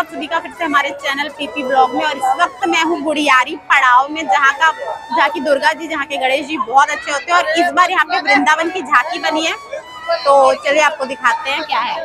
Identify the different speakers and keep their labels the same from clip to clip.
Speaker 1: आप सभी का फिर से हमारे चैनल पीपी ब्लॉग में। और इस वक्त मैं हूँ गुड़ियारी पड़ाव में, जहाँ की दुर्गा जी, जहाँ के गणेश जी बहुत अच्छे होते हैं। और इस बार यहाँ पे वृंदावन की झांकी बनी है, तो चलिए आपको दिखाते हैं क्या है।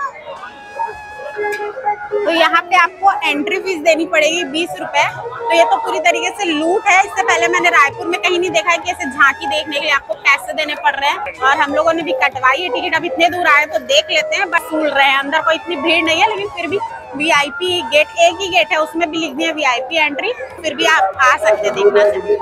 Speaker 1: तो यहाँ पे आपको एंट्री फीस देनी पड़ेगी 20 रुपए। तो ये तो पूरी तरीके से लूट है। इससे पहले मैंने रायपुर में कहीं नहीं देखा है कि ऐसे झांकी देखने के लिए आपको पैसे देने पड़ रहे हैं। और हम लोगों ने भी कटवाई है टिकट, अब इतने दूर आए तो देख लेते हैं। बस भूल रहे हैं, अंदर कोई इतनी भीड़ नहीं है, लेकिन फिर भी VIP गेट, एक ही गेट है, उसमें भी लिख दिया VIP एंट्री, फिर भी आप आ सकते हैं देखना चाहिए।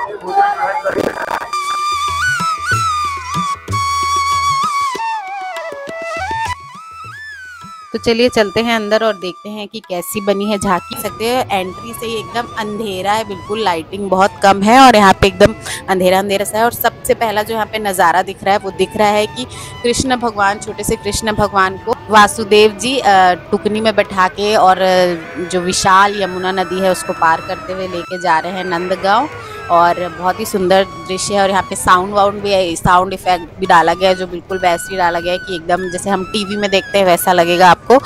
Speaker 1: तो चलिए चलते हैं अंदर और देखते हैं कि कैसी बनी है झांकी। सकते हैं एंट्री से ही एकदम अंधेरा है, बिल्कुल लाइटिंग बहुत कम है और यहाँ पे एकदम अंधेरा अंधेरा सा है। और सबसे पहला जो यहाँ पे नज़ारा दिख रहा है वो दिख रहा है कि कृष्ण भगवान, छोटे से कृष्ण भगवान को वासुदेव जी टुकनी में बैठा के और जो विशाल यमुना नदी है उसको पार करते हुए लेके जा रहे हैं नंदगांव। और बहुत ही सुंदर दृश्य है। और यहाँ पे साउंड भी है, साउंड इफेक्ट भी डाला गया है जो बिल्कुल वैसे ही डाला गया है कि एकदम जैसे हम टीवी में देखते हैं वैसा लगेगा आपको।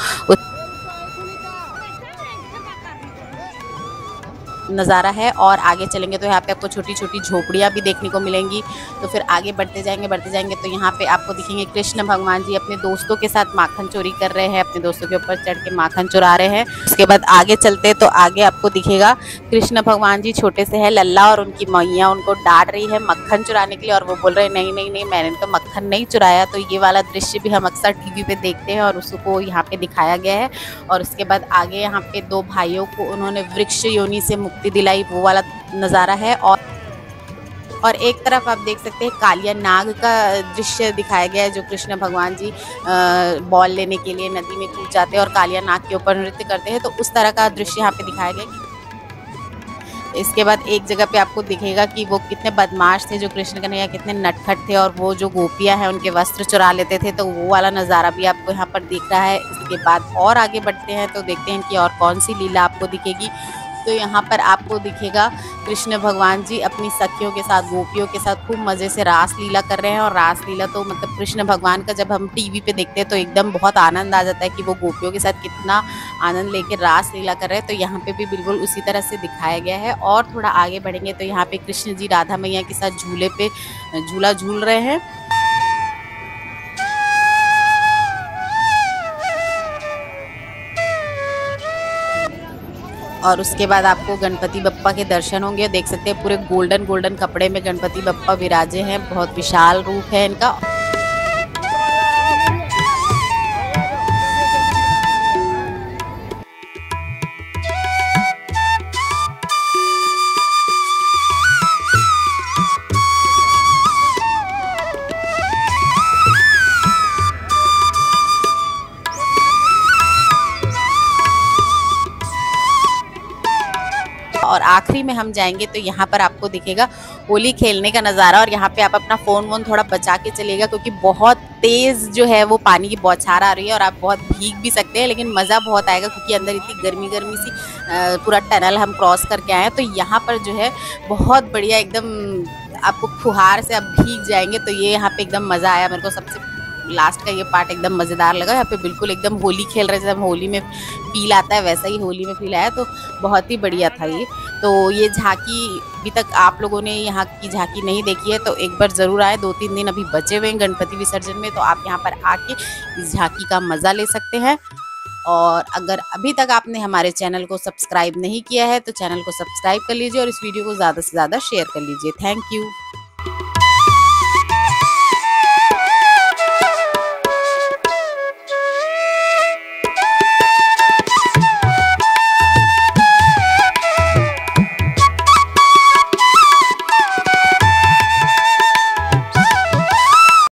Speaker 1: नज़ारा है। और आगे चलेंगे तो यहाँ पे आपको छोटी छोटी झोपड़ियाँ भी देखने को मिलेंगी। तो फिर आगे बढ़ते जाएंगे तो यहाँ पे आपको दिखेंगे कृष्ण भगवान जी अपने दोस्तों के साथ माखन चोरी कर रहे हैं, अपने दोस्तों के ऊपर चढ़ के माखन चुरा रहे हैं। उसके बाद आगे चलते तो आगे आपको दिखेगा कृष्ण भगवान जी छोटे से है लल्ला, और उनकी मैया उनको डांट रही है मक्खन चुराने के लिए, और वो बोल रहे हैं नहीं नहीं नहीं, मैंने तो मक्खन नहीं चुराया। तो ये वाला दृश्य भी हम अक्सर टीवी पे देखते हैं और उसको यहाँ पे दिखाया गया है। और उसके बाद आगे यहाँ पे दो भाइयों को उन्होंने वृक्ष योनि से मुक्ति दिलाई, वो वाला नज़ारा है। और एक तरफ आप देख सकते हैं कालिया नाग का दृश्य दिखाया गया है, जो कृष्ण भगवान जी बॉल लेने के लिए नदी में कूद जाते हैं और कालिया नाग के ऊपर नृत्य करते हैं। तो उस तरह का दृश्य यहाँ पे दिखाया गया है। इसके बाद एक जगह पे आपको दिखेगा कि वो कितने बदमाश थे, जो कृष्ण कन्हैया कितने नटखट थे, और वो जो गोपियां हैं उनके वस्त्र चुरा लेते थे। तो वो वाला नज़ारा भी आपको यहाँ पर दिख रहा है। इसके बाद और आगे बढ़ते हैं तो देखते हैं कि और कौन सी लीला आपको दिखेगी। तो यहाँ पर आपको दिखेगा कृष्ण भगवान जी अपनी सखियों के साथ, गोपियों के साथ खूब मज़े से रास लीला कर रहे हैं। और रास लीला तो मतलब कृष्ण भगवान का जब हम टीवी पे देखते हैं तो एकदम बहुत आनंद आ जाता है कि वो गोपियों के साथ कितना आनंद लेके रास लीला कर रहे हैं। तो यहाँ पे भी बिल्कुल उसी तरह से दिखाया गया है। और थोड़ा आगे बढ़ेंगे तो यहाँ पे कृष्ण जी राधा मैया के साथ झूले पे झूला झूल रहे हैं। और उसके बाद आपको गणपति बप्पा के दर्शन होंगे। देख सकते हैं पूरे गोल्डन कपड़े में गणपति बप्पा विराजे हैं, बहुत विशाल रूप है इनका। और आखिरी में हम जाएंगे तो यहाँ पर आपको दिखेगा होली खेलने का नज़ारा। और यहाँ पे आप अपना फ़ोन वोन थोड़ा बचा के चलिएगा, क्योंकि बहुत तेज़ जो है वो पानी की बौछार आ रही है और आप बहुत भीग भी सकते हैं, लेकिन मज़ा बहुत आएगा क्योंकि अंदर इतनी गर्मी सी पूरा टनल हम क्रॉस करके आए हैं। तो यहाँ पर जो है बहुत बढ़िया एकदम आपको फुहार से आप भीग जाएंगे। तो ये यहाँ पे एकदम मज़ा आया मेरे को। सबसे लास्ट का ये पार्ट एकदम मज़ेदार लगा। यहाँ पे बिल्कुल एकदम होली खेल रहे थे, जब होली में फील आता है वैसा ही होली में फील आया। तो बहुत ही बढ़िया था ये। तो ये झांकी अभी तक आप लोगों ने यहाँ की झांकी नहीं देखी है तो एक बार ज़रूर आए। 2-3 दिन अभी बचे हुए हैं गणपति विसर्जन में, तो आप यहाँ पर आके इस झांकी का मज़ा ले सकते हैं। और अगर अभी तक आपने हमारे चैनल को सब्सक्राइब नहीं किया है तो चैनल को सब्सक्राइब कर लीजिए और इस वीडियो को ज़्यादा से ज़्यादा शेयर कर लीजिए। Thank you.